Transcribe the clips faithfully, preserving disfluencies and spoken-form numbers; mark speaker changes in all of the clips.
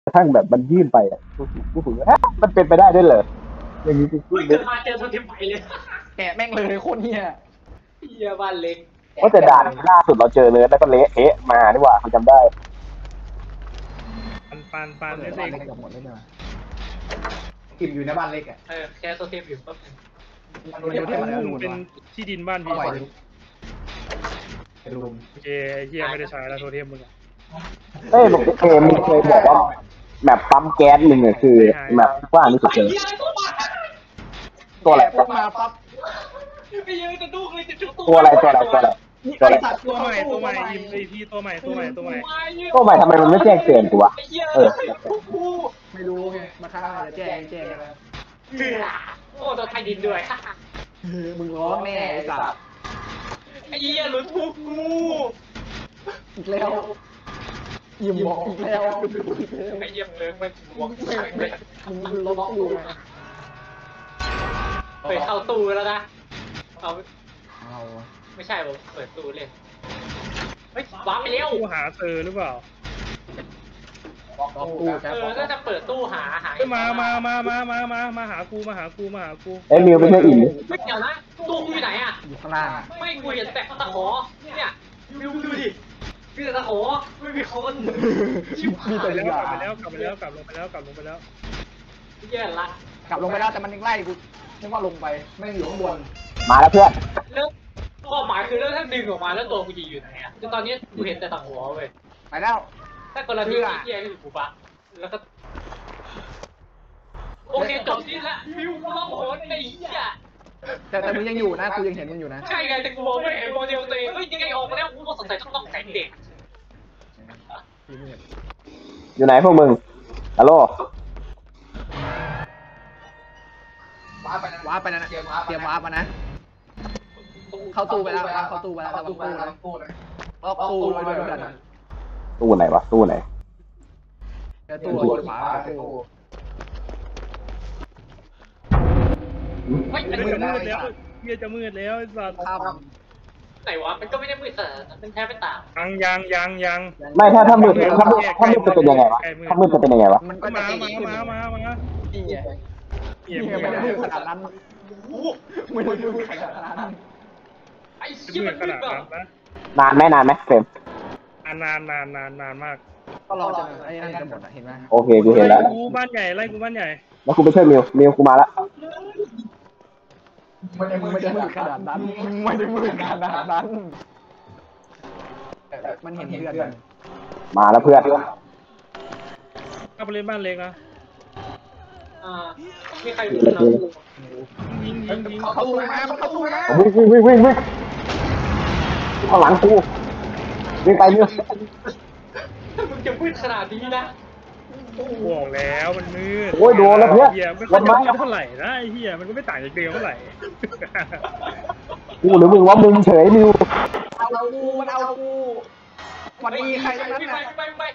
Speaker 1: ระทั่งแบบมันยื่นไปอ่ะกูกูฝึกฮะมันเป็นไปได้ด้วยเหรออย่างนี้กูกู
Speaker 2: เกิดมาเจอโทรเทมไปเลย
Speaker 3: แกะแม่งเลยโคตรเฮีย
Speaker 2: เฮียบ้านเล็ก
Speaker 1: ว่าแต่ด่านล่าสุดเราเจอเลยแล้วก็เละเทะมาดีกว่าเขาจำได้
Speaker 4: ปันปันปันเล็ก
Speaker 3: เล็กกับหมดเลยเนี่ยอิ่มอยู่ในบ้านเล็กอ่ะ
Speaker 2: เออแค่โทรเทมอยู่ปั๊บ
Speaker 3: มันดูที่มัน
Speaker 4: เป็นที่ดินบ้านพี่
Speaker 3: รูม
Speaker 4: โอเคไอ้เฮียไม่ได้ใช้แล้วโทรเทมมึงอะ
Speaker 1: เอ้ยบอกเกมมันเคยบอกว่าแบบปั๊มแก๊สหนึ่งอ่ะคือแบบกว้างที่สุดเลยตัวอะไรตัว
Speaker 2: มาปั๊บไปยืนจะดูเลยจะจุด
Speaker 1: ตัวอะไรตัวอะไรตัวอะไร
Speaker 4: ตัวอะไรตัวใหม่ตัวใหม่อิมไอพี่ตัวใหม่ตัวใหม่ตัวใหม่
Speaker 1: ตัวใหม่ทำไมมันไม่แจ้งเตือนกูวะเออ
Speaker 3: ไม่รู้ไงมาฆ่าแจ้งแจ้งนะ
Speaker 2: โอ้ตัวไทยดินด้วย
Speaker 3: มึงร้องแน่ไอ้สัส
Speaker 2: ไอ้เหี้ยหลุดทุกกู
Speaker 3: อีกแล้วยิ้มบอกอีกแล้ว
Speaker 2: ไอ้เหี้ยเลิกมันบวกเลย
Speaker 3: มึงลบกู
Speaker 2: ไปเข้าตู้แล้วนะเอา
Speaker 3: เอา
Speaker 2: ไม่ใช่ผมเปิดตู้เล่นเฮ้ยว้าไปเร็ว
Speaker 4: ตู้หาเจอหรือเปล่า
Speaker 3: ตู้
Speaker 2: เออก็จะเปิดตู้หาหา
Speaker 4: มามามามามามามาหากูมาหากูมาหากู
Speaker 1: เอ้ยมิวไปช่วยอิ่ม
Speaker 2: ไม่เกี่ยวนะตู้กูอยู่ไหนอ่ะ
Speaker 3: อยู่ข้างล่าง
Speaker 2: ไม่กูเห็นแต่ตะขอเนี่ยมิวดูดิมีแต่ตะขอไม่มีคน
Speaker 4: มีแต่แล้วกลับไปแล้วกลับไปแล้วกลับลงไปแล้วกลับลงไปแล้ว
Speaker 2: แย่ละ
Speaker 3: กลับลงไปแล้วแต่มันยังไล่กูนึกว่าลงไปไม่อยู่ข้างบน
Speaker 1: มาแล้วเพื่อน
Speaker 2: แล้วข้อหมายคือแล้วถ้าดึงออกมาแล้วตัวกูจะอยู่ไหนอ่ะคือตอนนี้กูเห็นแต่ตะขอเว้ย
Speaker 3: ไปแล้ว
Speaker 2: ถ้ากรณีที่แย่ที่สุดกูปะแล้วก็โอเคจบที่ละมิวกูร้องโหดไอ้เหี้ย
Speaker 3: แต่แต่มึงยังอยู่นะกูยังเห็นมึงอยู่นะ
Speaker 2: ใช่ไงแต่กูมองไม่เห็นโมเดลตัวเองเฮ้ยยังไงออกมาแล้วกูก็สงสัยต้องต้องแสงเด็ก
Speaker 1: อยู่ไหนพวกมึงฮัลโหล
Speaker 3: ว้าไปนะว้าไปนะเตรียมว้าไปนะเข้าตู้ไปแล้วเข้าตู้ไปแล้วเข้าตู้ไปแล้วตู้เลยล็อกตู้เลยด้วยกัน
Speaker 1: ตู้ไหนวะตู้ไหน
Speaker 3: ตู้อยู่ขวาตู้
Speaker 2: ไม่เป็น
Speaker 4: มืดแล้วเฮียจะมืดแล้วไอ้สัตว์
Speaker 2: ไหนวะมันก็ไม่ได้มืดแต่มันแค่ไม่ต่าง
Speaker 4: ยังยังยังยัง
Speaker 1: ไม่ถ้าถ้ามืดถ้ามืดถ้ามืดจะเป็นยังไงวะถ้ามืดจะเป็นยังไงวะ
Speaker 3: มันก็มา
Speaker 4: มามามามา
Speaker 3: นี่ไงไม่ได้มืดขนาดนั้นไม่ได้มืดขนาดนั้น
Speaker 2: ไอ้เหี้ยมันมืดแบบ
Speaker 1: นานไหมนานไหมเฟรม
Speaker 4: นานนานนานนานมาก
Speaker 3: ก็รอจนไอ้นั่นจะหมดเห็นไหม
Speaker 1: โอเคกูเห็นแล้ว
Speaker 4: กูบ้านใหญ่ไล่กูบ้านใหญ่
Speaker 1: แล้วกูไปช่วยมิวมิวกูมาแล้ว
Speaker 3: ไม่ได้ไม่ได้มืดขนาดนั้นไม่ได้มืดขนาดนั้นมันเห็นเพื่อน
Speaker 1: มาแล้วเพื่อน
Speaker 4: เข้าไปเล่นบ้านเล็กนะ
Speaker 2: อ่ามีใครอยู่นะ
Speaker 4: ยิงยิงยิง
Speaker 3: เข้าตู้มาเข้าตู้มา
Speaker 1: วิ่งวิ่งวิ่งวิ่งวิ่งข้างหลังกูวิ่งไปมิว
Speaker 2: มึงจะมืดขนาดนี้นะ
Speaker 4: บอกแล้วมันมืด
Speaker 1: โอ้ยโดนแล้วเพื่อน
Speaker 4: มันไม่เท่าไหร่นะไอ้เหี้ยมันก็ไม่ต่างจากเดิมเท่าไหร่
Speaker 1: กูหรือมึงว่ามึงเฉยมิว
Speaker 3: เอากูมันเอากูวันนี้ใครจะนั่นนะ
Speaker 2: ไปไป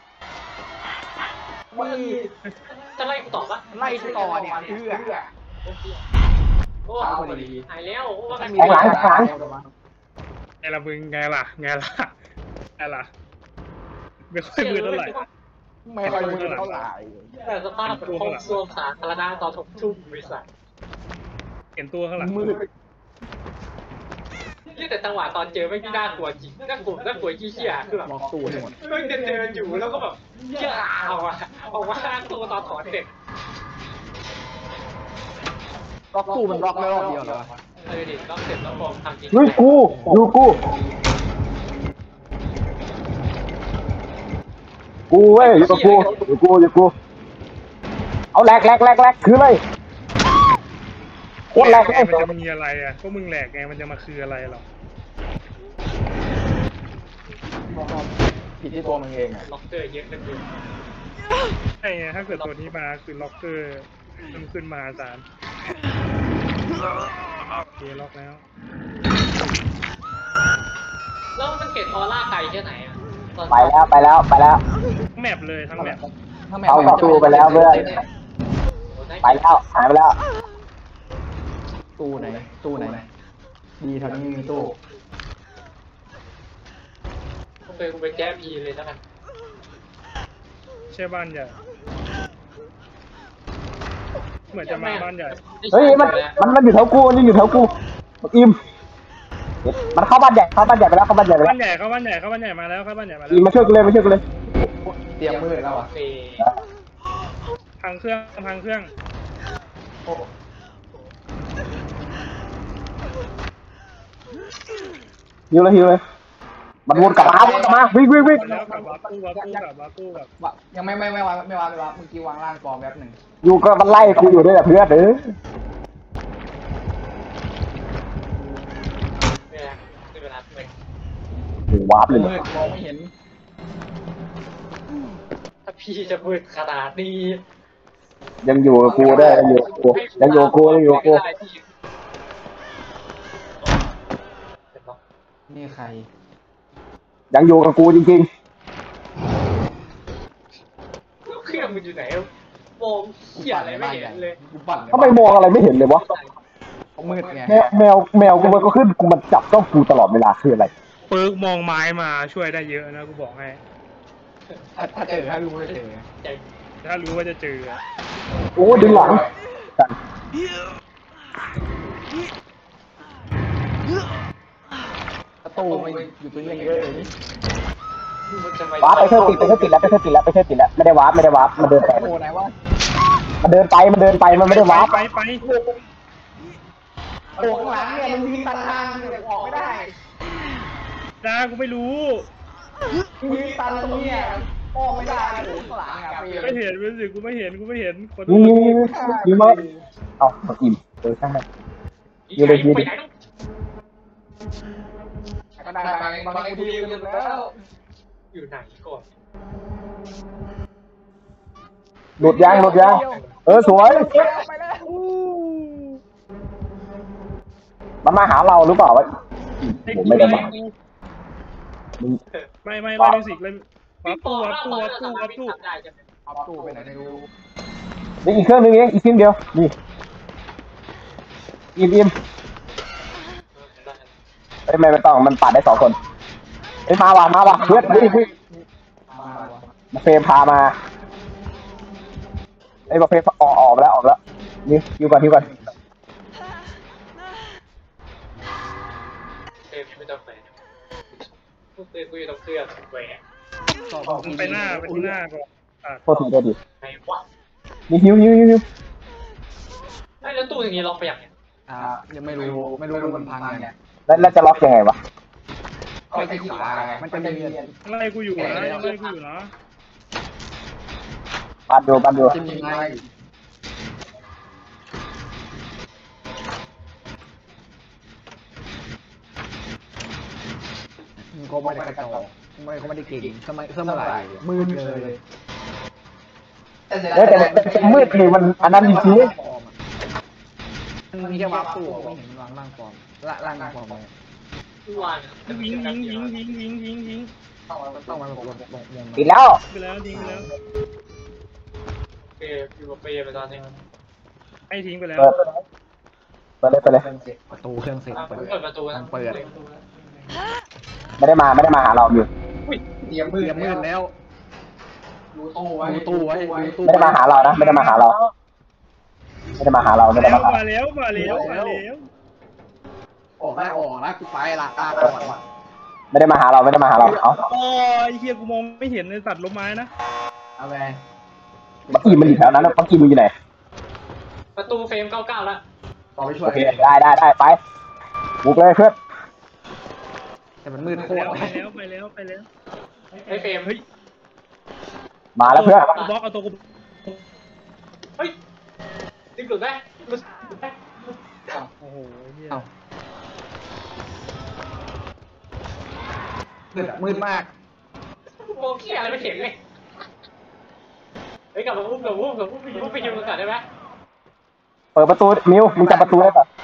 Speaker 2: มึงจะไล่กูต่อปะ
Speaker 3: ไล่กูต่อเนี่ยเพื่อ
Speaker 2: โอ้หายแล้วว่ามันมี
Speaker 1: หลังหลัง
Speaker 4: ไงล่ะมึงไงล่ะไงล่ะไงล่ะไม่ค่อยมืดเท่าไหร่
Speaker 3: ไม่ค่อยมืดเท่าไหร่
Speaker 2: แต่สภาพห้องส้วมสาธารณะตอนถมทุ่มบริษัท
Speaker 4: เห็นตัวข้างหลัง
Speaker 3: มืด
Speaker 2: นี่แต่จังหวะตอนเจอไม่น่ากลัวจริงน่ากลัวน่ากลัวขี้เชี่ยคือแบบ
Speaker 3: ล็อกตู้หมด
Speaker 2: เดินเดินอยู่แล้วก็แบบเชี่ยเอาอะออกมาข้างตัวตอนถอนเด็ก
Speaker 3: ล็อกตู้มันล็อกได้รอบเดียวเหรอ
Speaker 2: เออดิล็อกเสร็จแล้วบอกทำจริง
Speaker 1: ลุยกูดูกูกูเว้ยอยู่กับกูอยู่กูอยู่กูเอาแหลกแหลกแหลกแหลกคืออะไรโคตรแหลก
Speaker 4: ไงมันจะมีอะไรอ่ะก็มึงแหลกไงมันจะมาคืออะไรหรอ
Speaker 3: ผิดที่ตัวมึงเองอะ
Speaker 2: ล็อกเกอร์เยอะเหลือเกิน
Speaker 4: ไอ้ถ้าเกิดตัวนี้มาคือล็อกเกอร์มันขึ้นมาศาลโอเคล็อกแล้ว
Speaker 2: แล้วมันเก็บออร่าไกลแค่ไหนอ่ะ
Speaker 1: ไปแล้วไปแล้วไปแล้ว
Speaker 4: ทั้งแมปเลยทั้งแมป
Speaker 1: เอาประตูไปแล้วเพื่อนไปแล้วหายไปแล้ว
Speaker 3: ตู้ไหนตู้ไหนดีทางนี้มีตู้
Speaker 2: กูไปกูไปแก้พีเลยแล้วกัน
Speaker 4: ใช่บ้านใหญ่เหมือนจะมาบ้านใหญ่
Speaker 1: เฮ้ยมันมันมันอยู่แถวกูมันอยู่แถวกูอิมมันเข้าบ้านใหญ่เข้าบ้านใหญ่ไปแล้วเข้าบ้านใหญ่ไปแล้
Speaker 4: บ้า
Speaker 1: วน
Speaker 4: ใหญ่เข้าบ้านใหญ่เข้าบ้านใหญ่มาแล้วเข้าบ้านใหญ่มาแล้ว
Speaker 1: อิมมาช่วยกูเลยมาช่วยกูเลย
Speaker 3: เตรียมมืดแล้วอ่ะ
Speaker 2: เฟ
Speaker 4: พังเครื่องพังเครื่อง
Speaker 3: โอ้
Speaker 1: ฮิวเลยฮิวเลยมันวนกลับมาวนกลับมาวิ่งวิ่งวิ่ง
Speaker 4: มาแล้วกลับวากู้วากู้กลับวากู้กลับ
Speaker 3: วะยังไม่ไม่ไม่วางไม่วางไม่วางเมื่อกี้วางล่างกองแป๊บหนึ่ง
Speaker 1: อยู่ก็มันไล่กูอยู่ด้วยเพื่อนเออ
Speaker 2: เวลาเวลาเวลา
Speaker 1: โอ้วาร์ปเลย
Speaker 3: มืดมองไม่เห็น
Speaker 2: ถ้าพี่จะมืดขนาดนี้
Speaker 1: ยังอยู่กับกูได้ยังอยู่กับกูยังอยู่กับกูยังอยู่กับกู
Speaker 3: นี่ใคร
Speaker 1: ยังอยู่กับกูจริง
Speaker 2: เครื่องมันอยู่ไหนมองเหี้ยอะไรไม่เห็นเลย
Speaker 3: กูปั่น
Speaker 1: ๆทำไมมองอะไรไม่เห็นเลยวะ
Speaker 3: มืดไง
Speaker 1: แมวแมวแมวกูมันก็ขึ้นกูมันจับต้องกูตลอดเวลาคืออะไร
Speaker 4: เปิร์กมองไม้มาช่วยได้เยอะนะกูบอกให้
Speaker 3: ถ้าถ้าเจอถ้ารู้ว่าเจอ
Speaker 2: ใจ
Speaker 4: ถ้ารู้ว่าจะเจอ
Speaker 1: โอ้ดึงหลัง
Speaker 3: ประตูมันอยู่ตรงนี้เยอะเลย
Speaker 2: มันจะไป
Speaker 1: วาร์ปไปเชื่อติดไปเชื่อติดแล้วไปเชื่อติดแล้วไปเชื่อติดแล้วไม่ได้วาร์ปไม่ได้วาร์ปมันเดินไป
Speaker 3: โอ้ไหนวะ
Speaker 1: มันเดินไปมันเดินไปมันไม่ได้วาร์ป
Speaker 4: ไปไป
Speaker 3: โอ้ข้างหลังเนี่ยมันมีตันทางเนี่ยออกไม่ได้
Speaker 4: จ้ากูไม่รู้
Speaker 3: มีตันตรงเนี้ยออกไม่ได้โอ้ข้างหลังอ่ะ
Speaker 4: ไม่เห็นรู้สึกกูไม่เห็นกูไม่เห็นคน
Speaker 1: ยิงยิงยิงยิงมาเอามาอิ่มเออช่างมัน
Speaker 2: อยู่เลยอยู่เลย
Speaker 3: ก็ได้บางบางทีลืมแล้ว
Speaker 2: อยู่ไหนก่อน
Speaker 1: หลุดยางหลุดยางเออสวย
Speaker 3: ไปแล้ว
Speaker 1: มันมาหาเราหรือเปล่าวะผมไม่ได้มามึง
Speaker 4: ไม่ไม่ไล่มิวสิกเลยวากู้วากู้วากู้วากู้
Speaker 2: ได้จะเป็น
Speaker 3: เอาตู้ไปไหนไม่รู้
Speaker 1: นี่อีกเครื่องนึงเองอีกเครื่องเดียวนี่อิ่มอิ่มไอ้ไม่ไม่ต้องมันปัดได้สองคนไอ้มาว่ะมาว่ะเพื่อนวิ่งวิ่ง
Speaker 3: มาวะ
Speaker 1: มาเฟรมพามาไอ้บอกเฟรมออกออกแล้วออกแล้วนี่ฮิวก่อนฮิวก่อน
Speaker 2: เฟรมไม่ต้องแฝงพวกเฟรมกูอยู่ตรงเครื่องแหวก
Speaker 4: ไปหน้าไปที่หน้าก่อนอ่ะ
Speaker 1: โทษทีโทษที
Speaker 2: ไงวะ
Speaker 1: นี่ฮิวฮิวฮิวฮิว
Speaker 2: ไอ้แล้วตู้อย่างนี้ล็อกไปอย่างเนี้ย
Speaker 3: อ่ายังไม่รู้ไม่รู้มันพังไง
Speaker 1: แล้วแล้วจะล็อกยังไงวะ
Speaker 3: ไม่ใช่ขาไงมันจะมี
Speaker 4: ไล่กูอยู่นะยังไล่กูอยู่นะ
Speaker 1: ปัดดูปัดดู
Speaker 3: จะมีไงมันก็ไม่ได้กระจอกไม่ก็ไม่ได้เก่งสมัยสมัยมืดเลย
Speaker 1: เดี๋ยวแต่แต่มืดนี่มันอันนั้นจริง
Speaker 3: มันมีแค่วาร์ปตู้ไม่เห็นวางล่างฟอร์มละล่างฟอร์มเลย
Speaker 2: ทุกวัน
Speaker 4: ยิงยิงยิงยิงยิงยิงยิง
Speaker 3: ต้องมาลงลงลงลง
Speaker 1: ๆปิดแล้ว
Speaker 4: ไปแล้วทิ้งไปแล้ว
Speaker 2: เฟรมอยู่กับเฟรมไปตอนนี้
Speaker 4: ให้ทิ้งไปแล้ว
Speaker 1: เปิดเปิดเลยเปิดเลย
Speaker 3: ประตูเครื่องเสร็จ
Speaker 2: เปิ
Speaker 3: เปิ
Speaker 2: ด
Speaker 3: ด
Speaker 2: ประตูนะ
Speaker 3: เปิด
Speaker 1: ไม่ได้มาไม่ได้มาหาเราอยู่
Speaker 3: เตรียมมืดมืดแล้วดูตู้ไว้ดูตู้ไว้ดูตู้
Speaker 1: ไม่ได้มาหาเรานะไม่ได้มาหาเราไม่ได้มาหาเราไม่ได้
Speaker 4: แล้ว
Speaker 1: มาหา
Speaker 4: มาแล้วมาแล้วมาแล้ว
Speaker 3: ออกได้ออกนะกูไปละตาก่อน
Speaker 1: ไม่ได้มาหาเราไม่ได้มาหาเราเอา
Speaker 4: โอ้ยเฮียกูมองไม่เห็นในสัตว์ล้มไม้นะ
Speaker 3: เอาไป
Speaker 1: ปักกี้มันอยู่แถวนั้นปักกี้มันอยู่ไหน
Speaker 2: ประตูเฟรมเก้าเก้าแล้ว
Speaker 3: ต่อไปช่ว
Speaker 1: โอย เคได้ได้ได้ไปบุกเลยเพื่อน
Speaker 3: แต่มันมืดโค
Speaker 4: ไป
Speaker 3: ตร
Speaker 4: แล้วไปแล้วไปแล้วไปแล้ว
Speaker 2: ไอ้เฟรม
Speaker 4: เฮ้ย
Speaker 1: มาแล้วเพื่อน
Speaker 4: กูบล็อกเอาตัวกู
Speaker 2: เฮ้ยดึงหลุดได้หลุดได้
Speaker 4: โอ้โหเฮีย
Speaker 3: มืดมืดมาก
Speaker 2: มองเขี้ยอะไรไม่เห็นเลยเฮ้ยกลับมาพุ่งกลับมาพุ่งกลับมาพุ่งไปยุ่งไปยุ่งกันก่อนได้ไหม
Speaker 1: เปิดประตูมิวมึงจับประตูได้ปะ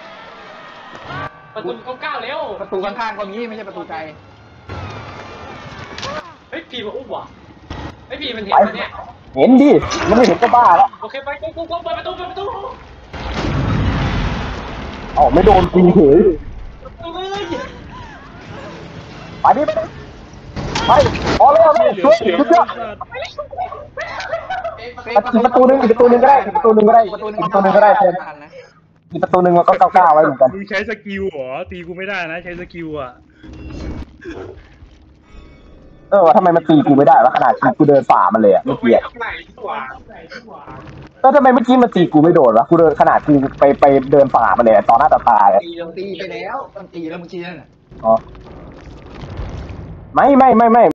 Speaker 2: ประตูเก้าเก้าแล้ว
Speaker 3: ประตูข้างๆก็มีไม่ใช่ประตูไกล
Speaker 2: เฮ้ยพีมาอุ้มว่ะเฮ้ยพีมันเห็นมันเนี่ย
Speaker 1: เห็นดิมันไม่เห็นก็บ้าแล้ว
Speaker 2: โอเคไปกูกูกูเปิดประตูเปิดประตู
Speaker 1: อ๋อไม่โดนจริงเฉย
Speaker 2: ประตูเลย
Speaker 1: ไปดิไปดิไปพอแล้วเลยช่วยช่วยช่วยประตูนึงอีกประตูนึงก็ได้อีกประตูนึงก็ได้อีกประตูนึงก็ได้เพื่อนอีกประตูนึงมันก็เก้าเก้าไว้เหมือนกัน
Speaker 4: มึงใช้สกิลเหรอตีกูไม่ได้นะใช้สกิลอ่ะ
Speaker 1: เออทำไมมันตีกูไม่ได้วะขนาดกูเดินฝ่ามันเลยอะเมื่อกี้แล้วทำไมเมื่อกี้มันตีกูไม่โดนวะกูเดินขนาดกูไปไปเดินฝ่ามันเลยตอนหน้าต่อตาเลย
Speaker 3: ตีตีไปแล้วมันตีแล้วมึงชี้นั่น
Speaker 1: อ๋อไม่ไม่ไม่ไม่